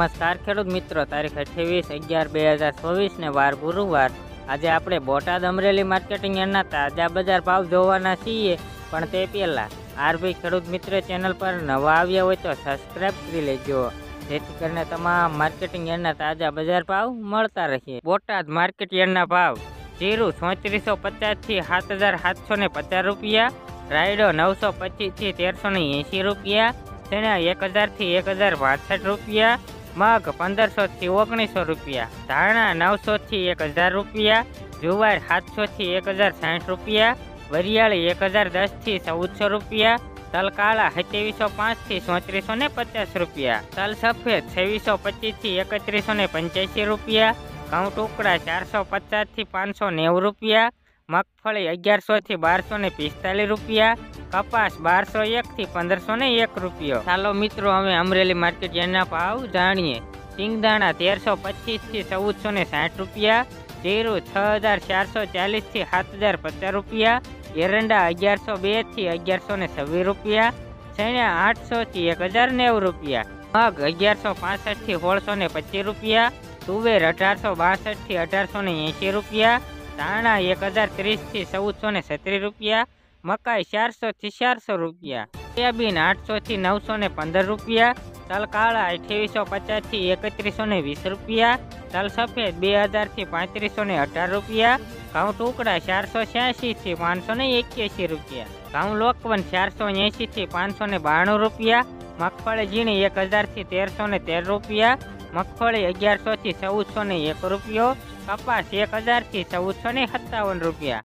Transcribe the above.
નમસ્કાર ખેડૂત મિત્રો, તારીખ 28/11/2024 ને વાર ગુરુવાર। આજે આપણે બોટાદ અમરેલી માર્કેટિંગ યાર્ડના તાજા બજાર ભાવ જોવાના છીએ, પણ તે પહેલાં આરબી ખેડૂત મિત્ર ચેનલ પર નવા આવ્યા હોય તો સબસ્ક્રાઇબ કરી લેજો, જેથી કરીને તમામ માર્કેટિંગ યાર્ડના તાજા બજાર ભાવ મળતા રહે। બોટાદ માર્કેટ યાર્ડના ભાવ: જીરું 3450 થી 7750 રૂપિયા, રાયડો 925 થી 1380 રૂપિયા, ચણા 1000 થી 1062 રૂપિયા, મગ 1500 થી 1900 રૂપિયા, ધાણા 900 થી 1000 રૂપિયા, જુવાર 700 થી 1060 રૂપિયા, વરિયાળી 1010 થી 1400 રૂપિયા, તલ કાળા 2705 થી 3450 રૂપિયા, તલ સફેદ 2625 થી 3185 રૂપિયા, ઘઉં ટુકડા 450 થી 590 રૂપિયા, મગફળી 1100 થી 1245 રૂપિયા, કપાસ 1201 થી 1501 રૂપિયો। ચાલો મિત્રો, હવે અમરેલી માર્કેટ યાર્ડના ભાવ જાણીએ। સિંગદાણા 1325 થી 1460 રૂપિયા, જીરું 6440 થી 7050 રૂપિયા, એરંડા 1102 થી 1126 રૂપિયા, ચણા 800 થી 1090 રૂપિયા, મગ 1165 થી 1625 રૂપિયા, તુવેર 1862 થી 1880 રૂપિયા, ધાણા 1030 થી 1417 રૂપિયા, મકાઈ 400 થી 400 રૂપિયા, સોયાબીન 800 થી 915 રૂપિયા, તલ કાળા 2850 થી 3120 રૂપિયા, તલ સફેદ 2000 થી 3518 રૂપિયા, ઘઉં ટુકડા 486 થી 581 રૂપિયા, ઘઉં લોકવન 480 થી 592 રૂપિયા, મગફળી ઝીણી 1000 થી 1313 રૂપિયા, મગફળી 1100 થી 1401 રૂપિયો, કપાસ 1000 થી 1457 રૂપિયા।